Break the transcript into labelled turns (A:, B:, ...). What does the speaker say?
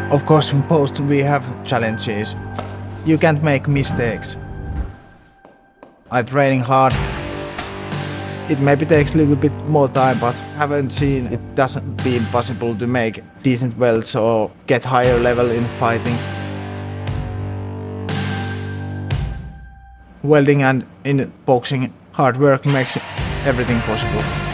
A: Of course, in post we have challenges. You can't make mistakes. I'm training hard. It maybe takes a little bit more time, but haven't seen it doesn't be possible to make decent welts or get higher level in fighting. Welding and in boxing, hard work makes everything possible.